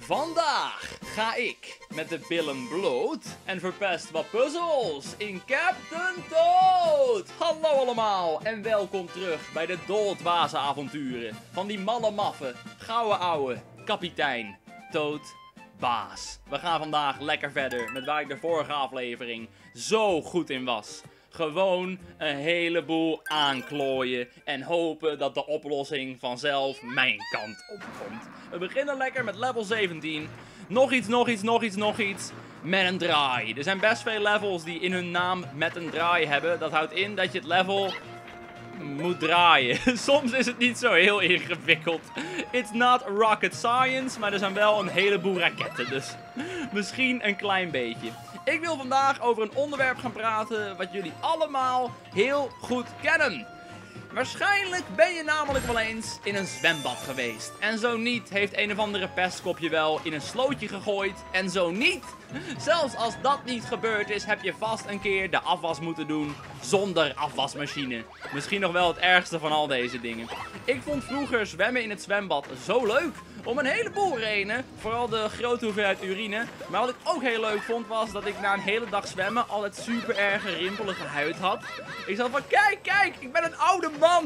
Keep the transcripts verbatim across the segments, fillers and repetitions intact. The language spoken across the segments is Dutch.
Vandaag ga ik met de billen bloot en verpest wat puzzels in Captain Toad. Hallo allemaal en welkom terug bij de doldwaze avonturen van die malle maffe, gouden ouwe kapitein Toad Baas. We gaan vandaag lekker verder met waar ik de vorige aflevering zo goed in was. Gewoon een heleboel aanklooien en hopen dat de oplossing vanzelf mijn kant opkomt. We beginnen lekker met level zeventien. Nog iets, nog iets, nog iets, nog iets. Met een draai. Er zijn best veel levels die in hun naam met een draai hebben. Dat houdt in dat je het level moet draaien. Soms is het niet zo heel ingewikkeld. It's not rocket science, maar er zijn wel een heleboel raketten. Dus misschien een klein beetje. Ik wil vandaag over een onderwerp gaan praten wat jullie allemaal heel goed kennen. Waarschijnlijk ben je namelijk wel eens in een zwembad geweest. En zo niet heeft een of andere pestkop je wel in een slootje gegooid. En zo niet, zelfs als dat niet gebeurd is, heb je vast een keer de afwas moeten doen zonder afwasmachine. Misschien nog wel het ergste van al deze dingen. Ik vond vroeger zwemmen in het zwembad zo leuk. Om een heleboel redenen. Vooral de grote hoeveelheid urine. Maar wat ik ook heel leuk vond was dat ik na een hele dag zwemmen altijd super erge rimpelige huid had. Ik zat van kijk, kijk, ik ben een oude man.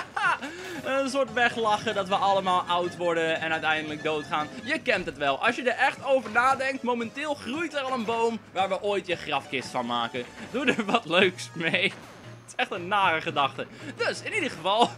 Een soort weglachen dat we allemaal oud worden en uiteindelijk doodgaan. Je kent het wel. Als je er echt over nadenkt, momenteel groeit er al een boom waar we ooit je grafkist van maken. Doe er wat leuks mee. Het is echt een nare gedachte. Dus in ieder geval,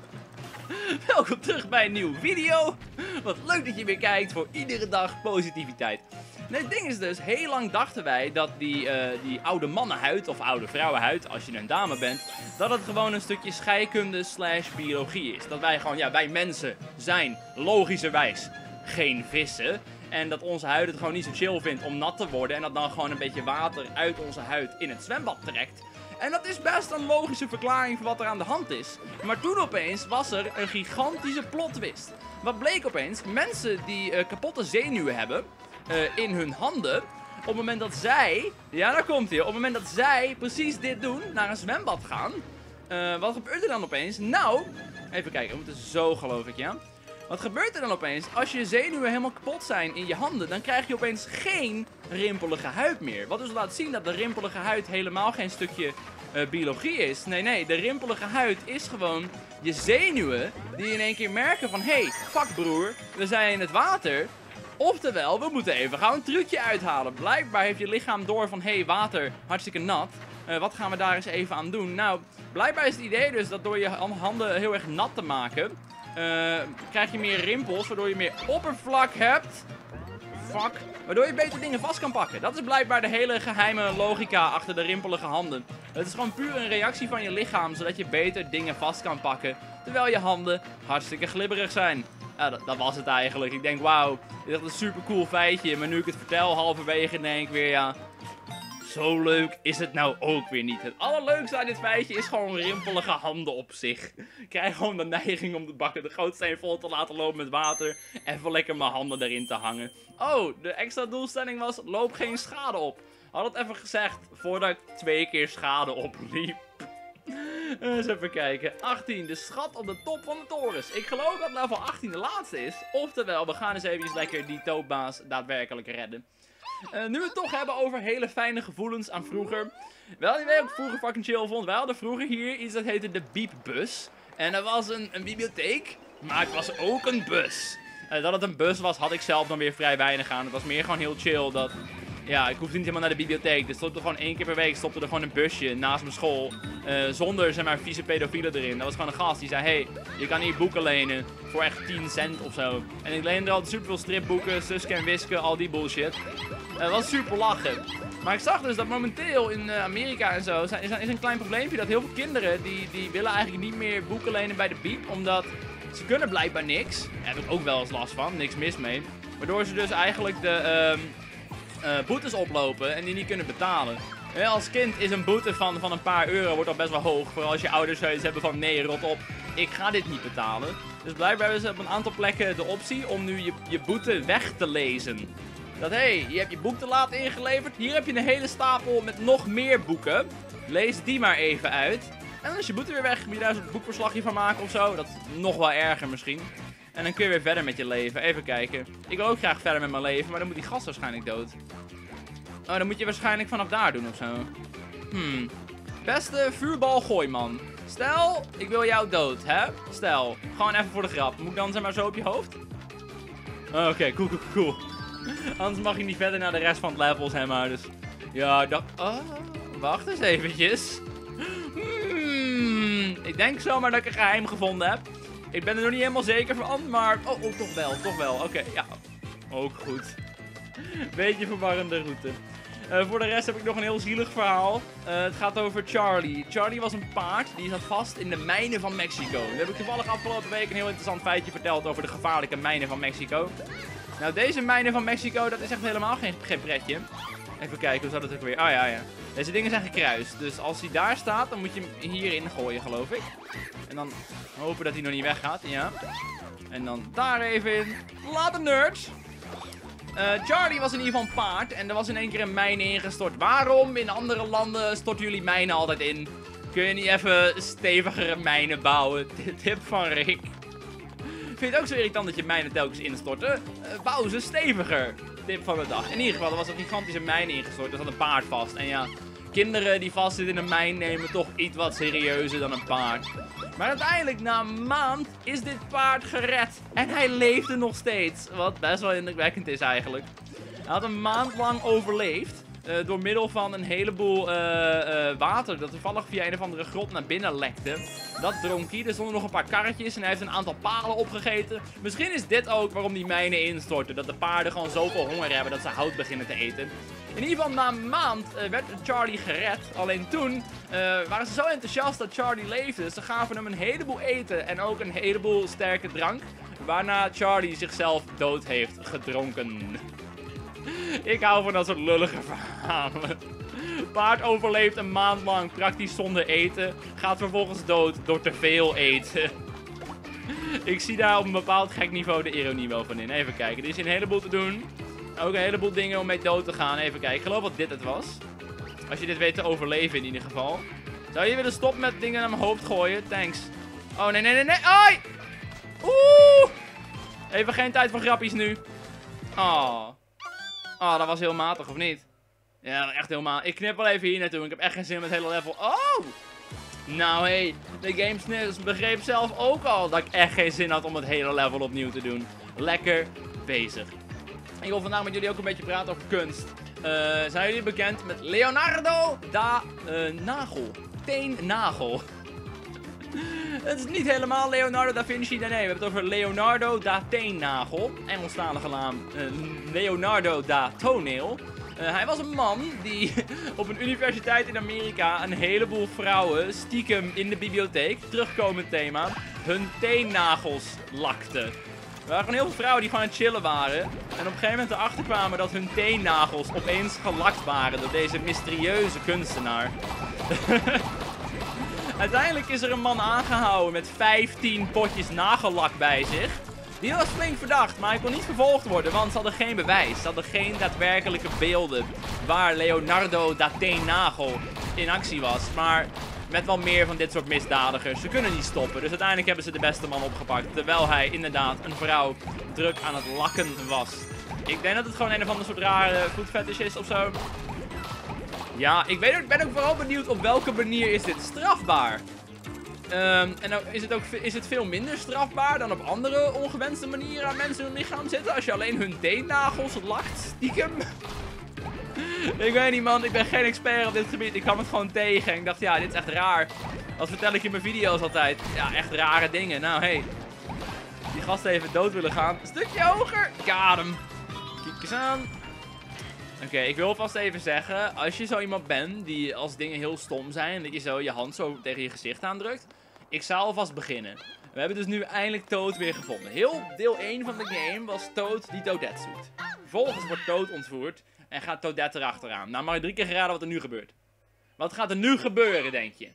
welkom terug bij een nieuwe video. Wat leuk dat je weer kijkt voor iedere dag positiviteit. Nee, het ding is dus, heel lang dachten wij dat die, uh, die oude mannenhuid of oude vrouwenhuid, als je een dame bent, dat het gewoon een stukje scheikunde slash biologie is. Dat wij gewoon, ja, wij mensen zijn logischerwijs geen vissen. En dat onze huid het gewoon niet zo chill vindt om nat te worden en dat dan gewoon een beetje water uit onze huid in het zwembad trekt. En dat is best een logische verklaring voor wat er aan de hand is. Maar toen opeens was er een gigantische plot twist. Wat bleek opeens? Mensen die uh, kapotte zenuwen hebben uh, in hun handen. Op het moment dat zij, ja daar komt hij, op het moment dat zij precies dit doen, naar een zwembad gaan. Uh, wat gebeurt er dan opeens? Nou, even kijken, we moeten zo geloof ik, ja. Wat gebeurt er dan opeens? Als je zenuwen helemaal kapot zijn in je handen, dan krijg je opeens geen rimpelige huid meer. Wat dus laat zien dat de rimpelige huid helemaal geen stukje uh, biologie is. Nee, nee, de rimpelige huid is gewoon je zenuwen die in één keer merken van, hé, hey, fuck broer, we zijn in het water. Oftewel, we moeten even gaan een trucje uithalen. Blijkbaar heeft je lichaam door van, hé, hey, water, hartstikke nat. Uh, wat gaan we daar eens even aan doen? Nou, blijkbaar is het idee dus dat door je handen heel erg nat te maken, Uh, krijg je meer rimpels, waardoor je meer oppervlak hebt. Fuck. Waardoor je beter dingen vast kan pakken. Dat is blijkbaar de hele geheime logica achter de rimpelige handen. Het is gewoon puur een reactie van je lichaam, zodat je beter dingen vast kan pakken. Terwijl je handen hartstikke glibberig zijn. Ja, dat, dat was het eigenlijk. Ik denk, wauw, dit is echt een super cool feitje. Maar nu ik het vertel halverwege, denk ik weer, ja, zo leuk is het nou ook weer niet. Het allerleukste aan dit feitje is gewoon rimpelige handen op zich. Ik krijg gewoon de neiging om de bakken de gootsteen vol te laten lopen met water. En even lekker mijn handen erin te hangen. Oh, de extra doelstelling was, loop geen schade op. Had het even gezegd voordat ik twee keer schade opliep. Eens even kijken. achttien, de schat op de top van de torens. Ik geloof dat level achttien de laatste is. Oftewel, we gaan eens even lekker die toopbaas daadwerkelijk redden. Uh, nu we het toch hebben over hele fijne gevoelens aan vroeger. Wel, die wij ook vroeger fucking chill vond. Wij hadden vroeger hier iets dat heette de Beepbus. En dat was een, een bibliotheek, maar het was ook een bus. Uh, dat het een bus was, had ik zelf dan weer vrij weinig aan. Het was meer gewoon heel chill dat, ja, ik hoefde niet helemaal naar de bibliotheek. Dus stopte gewoon één keer per week stopte er gewoon een busje naast mijn school. Uh, zonder, zeg maar, vieze pedofielen erin. Dat was gewoon een gast die zei, hey, je kan hier boeken lenen voor echt tien cent of zo. En ik leende altijd super veel stripboeken, Suske en Wiske, al die bullshit. Het uh, was super lachen. Maar ik zag dus dat momenteel in uh, Amerika en zo is, is, is een klein probleempje dat heel veel kinderen die, die willen eigenlijk niet meer boeken lenen bij de Beep. Omdat ze kunnen blijkbaar niks. Daar heb ik ook wel eens last van, niks mis mee. Waardoor ze dus eigenlijk de uh, uh, boetes oplopen en die niet kunnen betalen. Ja, als kind is een boete van, van een paar euro wordt al best wel hoog. Vooral als je ouders zoiets hebben van nee, rot op, ik ga dit niet betalen. Dus blijkbaar hebben ze op een aantal plekken de optie om nu je, je boete weg te lezen. Dat hé, hey, je hebt je boek te laat ingeleverd. Hier heb je een hele stapel met nog meer boeken. Lees die maar even uit. En dan is je boete weer weg. Moet je daar een boekverslagje van maken of zo. Dat is nog wel erger misschien. En dan kun je weer verder met je leven. Even kijken. Ik wil ook graag verder met mijn leven, maar dan moet die gast waarschijnlijk dood. Oh, dan moet je waarschijnlijk vanaf daar doen of zo. Hmm. Beste vuurbal-gooiman. Stel, ik wil jou dood, hè? Stel. Gewoon even voor de grap. Moet ik dan zeg maar zo op je hoofd? Oké, okay, cool, cool, cool. Anders mag je niet verder naar de rest van het level, zeg maar. Dus ja, dat... Oh, wacht eens eventjes. Hmm. Ik denk zomaar dat ik een geheim gevonden heb. Ik ben er nog niet helemaal zeker van, maar... Oh, oh toch wel, toch wel. Oké, okay, ja. Ook goed. Beetje verwarrende route. Uh, voor de rest heb ik nog een heel zielig verhaal. Uh, het gaat over Charlie. Charlie was een paard, die zat vast in de mijnen van Mexico. Nu heb ik toevallig afgelopen week een heel interessant feitje verteld over de gevaarlijke mijnen van Mexico. Nou, deze mijnen van Mexico, dat is echt helemaal geen, geen pretje. Even kijken, hoe zat het ook weer? Ah ja, ja. Deze dingen zijn gekruist. Dus als hij daar staat, dan moet je hem hierin gooien, geloof ik. En dan hopen dat hij nog niet weggaat, ja. En dan daar even in. Later, nerds! Uh, Charlie was in ieder geval een paard en er was in één keer een mijn ingestort. Waarom in andere landen storten jullie mijnen altijd in? Kun je niet even stevigere mijnen bouwen? Tip van Rick. Ik vind het ook zo irritant dat je mijnen telkens instorten. Uh, bouw ze steviger. Tip van de dag. In ieder geval, er was een gigantische mijn ingestort. Er zat een paard vast. En ja, kinderen die vastzitten in een mijn nemen toch iets wat serieuzer dan een paard. Maar uiteindelijk, na een maand, is dit paard gered. En hij leefde nog steeds. Wat best wel indrukwekkend is eigenlijk. Hij had een maand lang overleefd. Uh, door middel van een heleboel uh, uh, water dat toevallig via een of andere grot naar binnen lekte. Dat dronk hij. Er stonden nog een paar karretjes en hij heeft een aantal palen opgegeten. Misschien is dit ook waarom die mijnen instorten. Dat de paarden gewoon zoveel honger hebben dat ze hout beginnen te eten. In ieder geval na een maand uh, werd Charlie gered. Alleen toen uh, waren ze zo enthousiast dat Charlie leefde. Ze gaven hem een heleboel eten en ook een heleboel sterke drank. Waarna Charlie zichzelf dood heeft gedronken. Ik hou van dat soort lullige verhalen. Paard overleeft een maand lang praktisch zonder eten. Gaat vervolgens dood door te veel eten. Ik zie daar op een bepaald gek niveau de ironie wel van in. Even kijken, er is een heleboel te doen. Ook een heleboel dingen om mee dood te gaan. Even kijken, ik geloof dat dit het was. Als je dit weet te overleven in ieder geval. Zou je willen stoppen met dingen naar mijn hoofd gooien? Thanks. Oh, nee, nee, nee, nee. Ai! Oeh! Even geen tijd voor grappies nu. Oh. Oh, dat was heel matig, of niet? Ja, echt heel matig. Ik knip wel even hier naartoe. Ik heb echt geen zin in het hele level. Oh! Nou, hé. Hey, de GameSnips begreep zelf ook al dat ik echt geen zin had om het hele level opnieuw te doen. Lekker bezig. Ik wil vandaag met jullie ook een beetje praten over kunst. Uh, zijn jullie bekend met Leonardo da uh, Nagel? Teennagel. Het is niet helemaal Leonardo da Vinci. Nee, nee, we hebben het over Leonardo da Teennagel. Engelstalige naam uh, Leonardo da Toenail. Uh, hij was een man die op een universiteit in Amerika een heleboel vrouwen stiekem in de bibliotheek, terugkomend thema, hun teennagels lakte. Er waren gewoon heel veel vrouwen die gewoon aan het chillen waren. En op een gegeven moment erachter kwamen dat hun teennagels opeens gelakt waren door deze mysterieuze kunstenaar. Uiteindelijk is er een man aangehouden met vijftien potjes nagellak bij zich. Die was flink verdacht, maar hij kon niet vervolgd worden, want ze hadden geen bewijs. Ze hadden geen daadwerkelijke beelden waar Leonardo da Teennagel in actie was. Maar met wel meer van dit soort misdadigers. Ze kunnen niet stoppen, dus uiteindelijk hebben ze de beste man opgepakt. Terwijl hij inderdaad een vrouw druk aan het lakken was. Ik denk dat het gewoon een of ander soort rare voetfetish is of zo. Ja, ik, weet ook, ik ben ook vooral benieuwd op welke manier is dit strafbaar. Um, en nou is het ook is het veel minder strafbaar dan op andere ongewenste manieren aan mensen hun lichaam zitten. Als je alleen hun teennagels lakt, stiekem. Ik weet niet, man, ik ben geen expert op dit gebied. Ik kwam het gewoon tegen en ik dacht, ja, dit is echt raar. Dat vertel ik in mijn video's altijd. Ja, echt rare dingen. Nou, hé. Hey. Die gasten even dood willen gaan. Een stukje hoger. Got hem. Kijk eens aan. Oké, okay, ik wil vast even zeggen, als je zo iemand bent die als dingen heel stom zijn, dat je zo je hand zo tegen je gezicht aandrukt, ik zou alvast beginnen. We hebben dus nu eindelijk Toad weer gevonden. Heel deel één van de game was Toad die Toadette zoekt. Vervolgens wordt Toad ontvoerd en gaat Toadette erachteraan. Nou, mag je drie keer geraden wat er nu gebeurt. Wat gaat er nu gebeuren, denk je?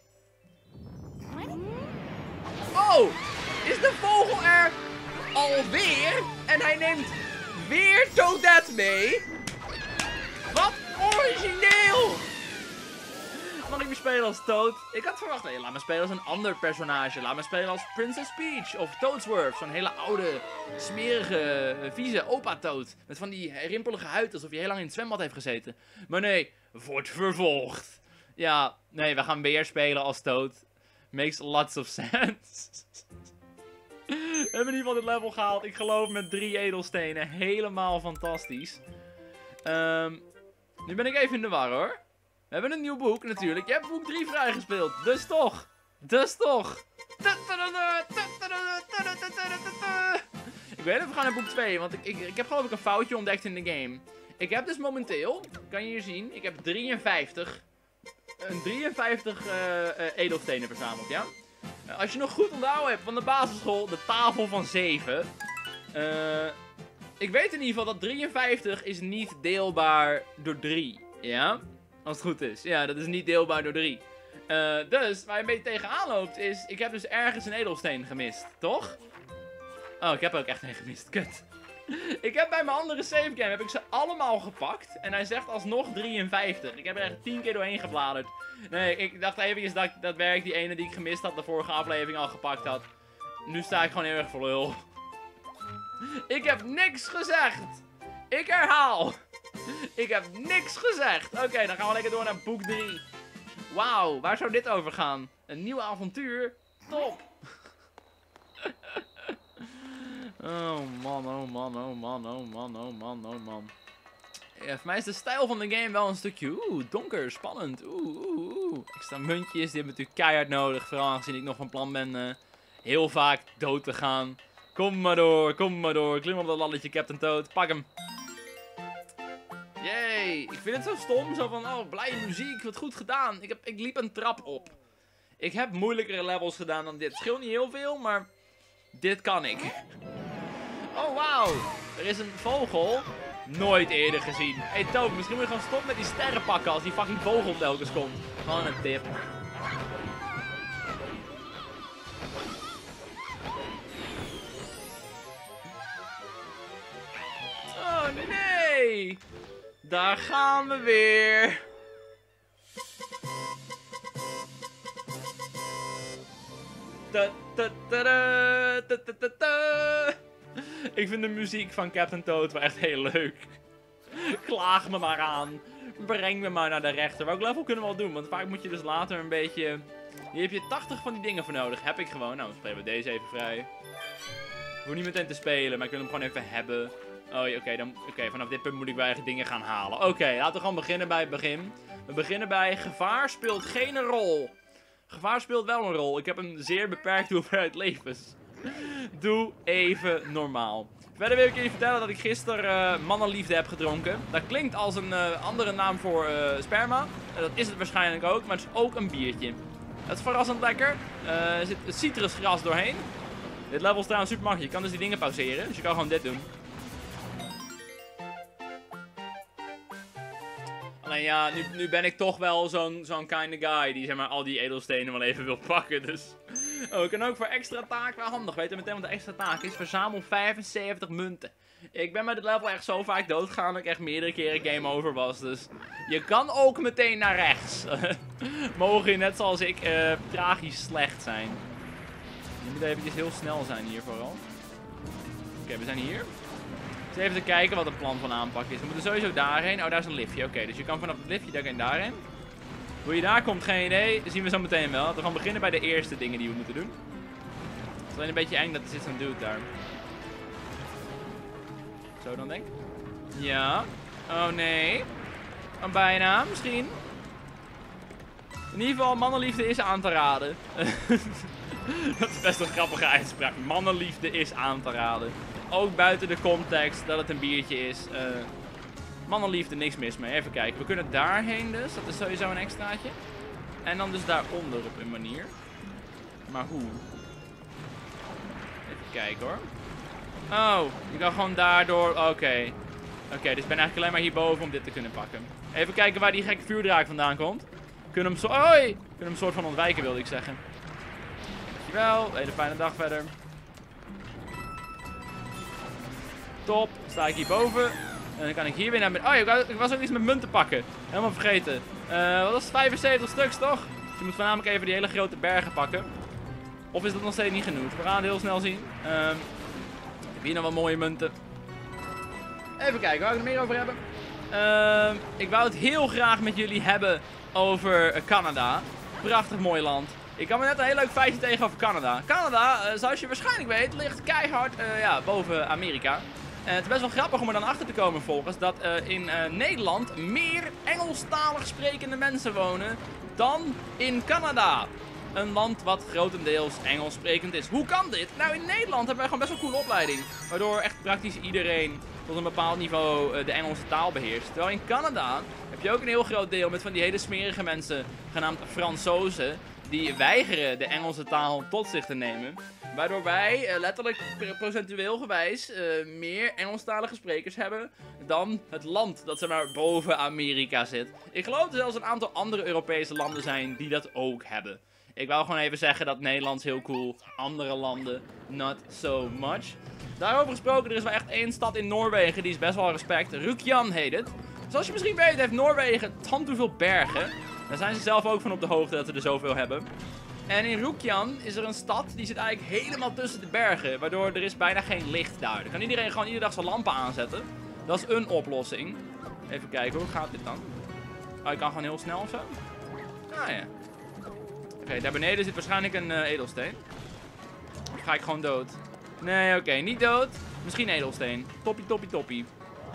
Oh, is de vogel er alweer? En hij neemt weer Toadette mee? Wat origineel! Mag ik weer spelen als Toad? Ik had verwacht, nee, laat me spelen als een ander personage. Laat me spelen als Princess Peach of Toadsworth. Zo'n hele oude, smerige, vieze opa-Toad. Met van die rimpelige huid, alsof hij heel lang in het zwembad heeft gezeten. Maar nee, wordt vervolgd. Ja, nee, we gaan weer spelen als Toad. Makes lots of sense. We hebben in ieder geval dit level gehaald. Ik geloof met drie edelstenen. Helemaal fantastisch. Um, nu ben ik even in de war hoor. We hebben een nieuw boek natuurlijk. Je hebt boek drie vrijgespeeld. Dus toch. Dus toch. Ik weet het, we gaan naar boek twee. Want ik, ik, ik heb geloof ik een foutje ontdekt in de game. Ik heb dus momenteel, kan je hier zien, ik heb drieënvijftig. Een drieënvijftig uh, uh, edelstenen verzameld, ja? Uh, als je nog goed onthouden hebt van de basisschool, de tafel van zeven. Uh, ik weet in ieder geval dat drieënvijftig is niet deelbaar door drie. Ja? Als het goed is. Ja, dat is niet deelbaar door drie. Uh, dus, waar je een beetje tegenaan loopt is, ik heb dus ergens een edelsteen gemist. Toch? Oh, ik heb er ook echt een gemist. Kut. Ik heb bij mijn andere savegame heb ik ze allemaal gepakt. En hij zegt alsnog drieënvijftig. Ik heb er echt tien keer doorheen gebladerd. Nee, ik dacht eventjes dat, dat werk die ene die ik gemist had de vorige aflevering al gepakt had. Nu sta ik gewoon heel erg voor lul. Ik heb niks gezegd. Ik herhaal. Ik heb niks gezegd. Oké, okay, dan gaan we lekker door naar boek drie. Wauw, waar zou dit over gaan? Een nieuw avontuur? Top. Oh man, oh man, oh man, oh man, oh man, oh man. Ja, voor mij is de stijl van de game wel een stukje, oeh, donker, spannend, oeh, oeh, oeh. Extra muntjes, die hebben natuurlijk keihard nodig, vooral aangezien ik nog van plan ben uh, heel vaak dood te gaan. Kom maar door, kom maar door, klim op dat lalletje Captain Toad, pak hem. Yay, ik vind het zo stom, zo van, oh, blije muziek, wat goed gedaan. Ik, heb, ik liep een trap op. Ik heb moeilijkere levels gedaan dan dit, het scheelt niet heel veel, maar dit kan ik. Oh, wauw. Er is een vogel. Nooit eerder gezien. Hé, hey, Toad, misschien moet je gewoon stoppen met die sterren pakken als die fucking vogel telkens komt. Gewoon een tip. Oh, nee. Daar gaan we weer. Ta ta ta ta ta ta ta. Ik vind de muziek van Captain Toad wel echt heel leuk. Klaag me maar aan. Breng me maar naar de rechter. Welk level kunnen we al doen? Want vaak moet je dus later een beetje... Hier heb je tachtig van die dingen voor nodig. Heb ik gewoon. Nou, dan spelen we deze even vrij. Ik hoef niet meteen te spelen, maar ik wil hem gewoon even hebben. Oh, oké, okay, dan... Oké, okay, vanaf dit punt moet ik bij eigen dingen gaan halen. Oké, okay, laten we gewoon beginnen bij het begin. We beginnen bij gevaar speelt geen rol. Gevaar speelt wel een rol. Ik heb een zeer beperkte hoeveelheid levens. Doe even normaal. Verder wil ik jullie vertellen dat ik gisteren uh, mannenliefde heb gedronken. Dat klinkt als een uh, andere naam voor uh, sperma. Uh, dat is het waarschijnlijk ook, maar het is ook een biertje. Het is verrassend lekker. Uh, er zit citrusgras doorheen. Dit level is trouwens super makkelijk. Je kan dus die dingen pauzeren. Dus je kan gewoon dit doen. Alleen ja, nu, nu ben ik toch wel zo'n zo'n kind of guy die zeg maar al die edelstenen wel even wil pakken. Dus... Oh, ik kan ook voor extra taak wel handig. Weet je meteen wat de extra taak is? Verzamel vijfenzeventig munten. Ik ben bij dit level echt zo vaak doodgegaan dat ik echt meerdere keren game over was. Dus je kan ook meteen naar rechts. Mogen je net zoals ik uh, tragisch slecht zijn. Je moet eventjes heel snel zijn hier vooral. Oké, okay, we zijn hier. Dus even te kijken wat het plan van aanpak is. We moeten sowieso daarheen. Oh, daar is een liftje. Oké, okay, dus je kan vanaf het liftje daar en daarheen. Hoe je daar komt, geen idee. Dat zien we zo meteen wel. We gaan beginnen bij de eerste dingen die we moeten doen. Het is alleen een beetje eng dat er zit zo'n dude daar. Zo dan, denk ik. Ja. Oh, nee. Oh, bijna, misschien. In ieder geval, mannenliefde is aan te raden. Dat is best een grappige uitspraak. Mannenliefde is aan te raden. Ook buiten de context dat het een biertje is. Uh, mannenliefde, niks mis mee. Even kijken. We kunnen daarheen dus. Dat is sowieso een extraatje. En dan dus daaronder op een manier. Maar hoe? Even kijken hoor. Oh, je kan gewoon daardoor. Oké. Okay. Oké, okay, dus ik ben eigenlijk alleen maar hierboven om dit te kunnen pakken. Even kijken waar die gekke vuurdraak vandaan komt. We kunnen hem zo... Hoi! We kunnen hem soort van ontwijken, wilde ik zeggen. Dankjewel. Hele fijne dag verder. Top. Sta ik hierboven. En dan kan ik hier weer naar beneden. Oh, ik was, ik was ook iets met munten pakken. Helemaal vergeten. Uh, wat was het? vijfenzeventig stuks, toch? Dus je moet voornamelijk even die hele grote bergen pakken. Of is dat nog steeds niet genoeg? We gaan het heel snel zien. Um, ik heb hier nog wat mooie munten. Even kijken, waar ik het meer over hebben. Uh, ik wou het heel graag met jullie hebben over Canada. Prachtig mooi land. Ik kwam er net een heel leuk feitje tegen over Canada. Canada, uh, zoals je waarschijnlijk weet, ligt keihard uh, ja, boven Amerika. En het is best wel grappig om er dan achter te komen volgens dat uh, in uh, Nederland meer Engelstalig sprekende mensen wonen dan in Canada. Een land wat grotendeels Engels sprekend is. Hoe kan dit? Nou, in Nederland hebben wij gewoon best wel een coole opleiding. Waardoor echt praktisch iedereen tot een bepaald niveau uh, de Engelse taal beheerst. Terwijl in Canada heb je ook een heel groot deel met van die hele smerige mensen, genaamd Fransozen, die weigeren de Engelse taal tot zich te nemen. Waardoor wij uh, letterlijk procentueel gewijs uh, meer Engelstalige sprekers hebben dan het land dat zeg maar boven Amerika zit. Ik geloof er zelfs een aantal andere Europese landen zijn die dat ook hebben. Ik wou gewoon even zeggen dat Nederland is heel cool, andere landen not so much. Daarover gesproken, er is wel echt één stad in Noorwegen, die is best wel respect. Rukjan heet het. Zoals je misschien weet heeft Noorwegen tand veel bergen. Daar zijn ze zelf ook van op de hoogte dat ze er zoveel hebben. En in Rukjan is er een stad, die zit eigenlijk helemaal tussen de bergen. Waardoor er is bijna geen licht daar. Dan kan iedereen gewoon iedere dag zijn lampen aanzetten. Dat is een oplossing. Even kijken, hoe gaat dit dan? Oh, ik kan gewoon heel snel of zo? Ah ja. Oké, okay, daar beneden zit waarschijnlijk een uh, edelsteen. Of ga ik gewoon dood? Nee, oké, okay, niet dood. Misschien edelsteen. Toppie, toppie, toppie.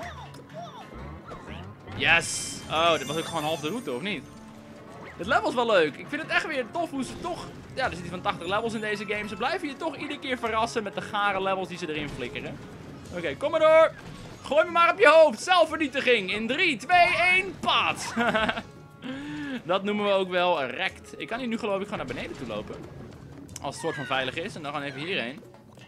Yes! Oh, dit was ook gewoon half de route, of niet? Het level is wel leuk. Ik vind het echt weer tof hoe ze toch... Ja, er zitten van tachtig levels in deze game. Ze blijven je toch iedere keer verrassen met de gare levels die ze erin flikkeren. Oké, okay, kom maar door. Gooi me maar op je hoofd. Zelfvernietiging. In drie, twee, één, paat. Dat noemen we ook wel rekt. Ik kan hier nu geloof ik gewoon naar beneden toe lopen. Als het soort van veilig is. En dan gaan we even hierheen.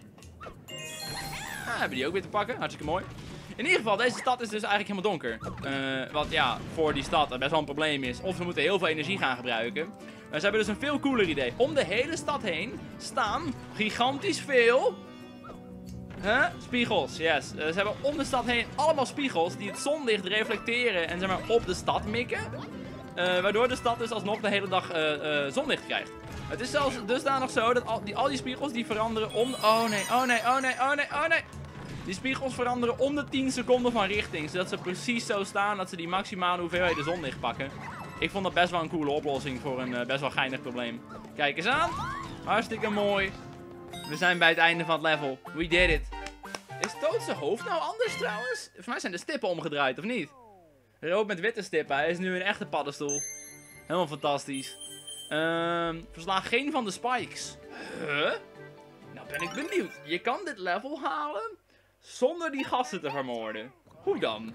Ah, hebben die ook weer te pakken. Hartstikke mooi. In ieder geval, deze stad is dus eigenlijk helemaal donker. Uh, wat ja, voor die stad best wel een probleem is. Of we moeten heel veel energie gaan gebruiken. Maar ze hebben dus een veel cooler idee. Om de hele stad heen staan gigantisch veel... Huh? Spiegels, yes. Uh, ze hebben om de stad heen allemaal spiegels die het zonlicht reflecteren en zeg maar op de stad mikken. Uh, waardoor de stad dus alsnog de hele dag uh, uh, zonlicht krijgt. Het is zelfs dusdanig zo dat al die, al die spiegels die veranderen om... Oh nee, oh nee, oh nee, oh nee, oh nee. Die spiegels veranderen om de tien seconden van richting. Zodat ze precies zo staan dat ze die maximale hoeveelheden zonlicht pakken. Ik vond dat best wel een coole oplossing voor een uh, best wel geinig probleem. Kijk eens aan. Hartstikke mooi. We zijn bij het einde van het level. We did it. Is Toad zijn hoofd nou anders trouwens? Voor mij zijn de stippen omgedraaid, of niet? Rood met witte stippen. Hij is nu een echte paddenstoel. Helemaal fantastisch. Um, versla geen van de spikes. Huh? Nou ben ik benieuwd. Je kan dit level halen zonder die gasten te vermoorden. Hoe dan?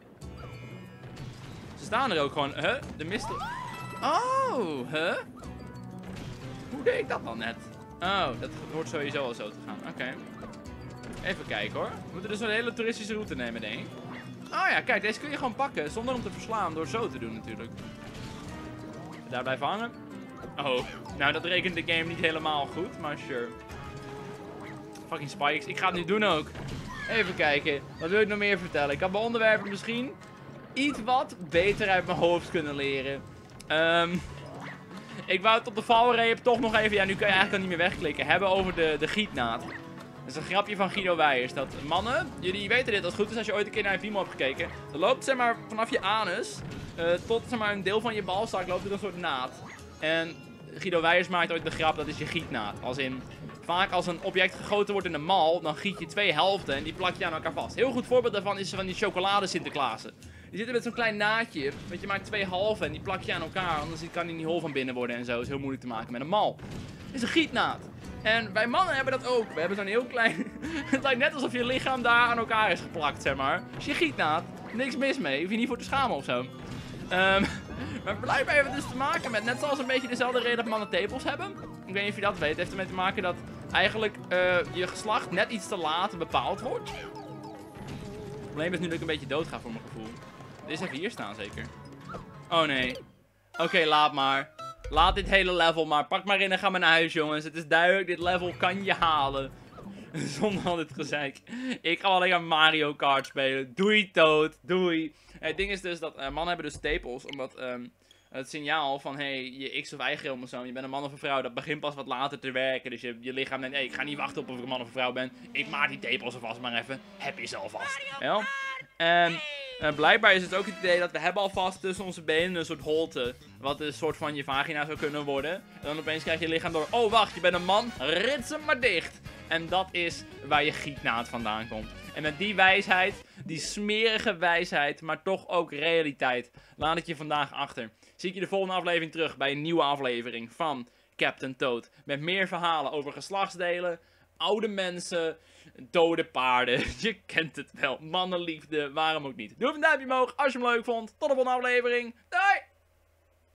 Ze staan er ook gewoon. Huh? De mist... Oh, huh? Hoe deed ik dat dan net? Oh, dat hoort sowieso al zo te gaan. Oké. Okay. Even kijken hoor. We moeten dus een hele toeristische route nemen, denk ik. Oh ja, kijk, deze kun je gewoon pakken zonder hem te verslaan door zo te doen natuurlijk. Daar blijven hangen. Oh, nou dat rekent de game niet helemaal goed, maar sure. Fucking spikes, ik ga het nu doen ook. Even kijken, wat wil ik nog meer vertellen? Ik had mijn onderwerpen misschien iets wat beter uit mijn hoofd kunnen leren. Um, ik wou het op de valreep toch nog even, ja nu kan je eigenlijk al niet meer wegklikken, hebben over de, de gietnaad. Dat is een grapje van Guido Weijers. Dat mannen, jullie weten dit als het goed is als je ooit een keer naar een piemel hebt gekeken. Dan loopt zeg maar vanaf je anus uh, tot zeg maar een deel van je balzak loopt er een soort naad. En Guido Weijers maakt ooit de grap, dat is je gietnaad. Als in, vaak als een object gegoten wordt in een mal, dan giet je twee helften en die plak je aan elkaar vast. Heel goed voorbeeld daarvan is van die chocolade Sinterklaasen. Die zitten met zo'n klein naadje, want je maakt twee halven en die plak je aan elkaar. Anders kan die niet hol van binnen worden en zo. Dat is heel moeilijk te maken met een mal. Het is een gietnaad. En wij mannen hebben dat ook. We hebben zo'n heel klein... Het lijkt net alsof je lichaam daar aan elkaar is geplakt, zeg maar. Als je gietnaad, niks mis mee. Hoef je niet voor te schamen of zo. Um, maar blijkbaar hebben we dus te maken met, net zoals een beetje dezelfde reden dat mannen tepels hebben. Ik weet niet of je dat weet. Het heeft ermee te maken dat eigenlijk uh, je geslacht net iets te laat bepaald wordt. Het probleem is nu dat ik een beetje dood ga voor mijn gevoel. Dit is even hier staan zeker. Oh nee. Oké, okay, laat maar. Laat dit hele level maar. Pak maar in en ga maar naar huis, jongens. Het is duidelijk, dit level kan je halen. Zonder al dit gezeik. Ik ga alleen aan Mario Kart spelen. Doei, Toad. Doei. Het ding is dus dat uh, mannen hebben dus tepels. Omdat um, het signaal van hey, je X of Y chromosoom, je bent een man of een vrouw, dat begint pas wat later te werken. Dus je, je lichaam denkt, hey, ik ga niet wachten op of ik een man of een vrouw ben. Ik maak die tepels alvast maar even. Heb je ze alvast. Ja? En uh, blijkbaar is het ook het idee dat we hebben alvast tussen onze benen een soort holte. Wat een soort van je vagina zou kunnen worden. En dan opeens krijg je je lichaam door, oh wacht, je bent een man, rits hem maar dicht. En dat is waar je gietnaad vandaan komt. En met die wijsheid, die smerige wijsheid, maar toch ook realiteit, laat ik je vandaag achter. Zie ik je de volgende aflevering terug bij een nieuwe aflevering van Captain Toad. Met meer verhalen over geslachtsdelen, oude mensen, dode paarden. Je kent het wel. Mannenliefde, waarom ook niet. Doe even een duimpje omhoog als je hem leuk vond. Tot de volgende aflevering. Doei!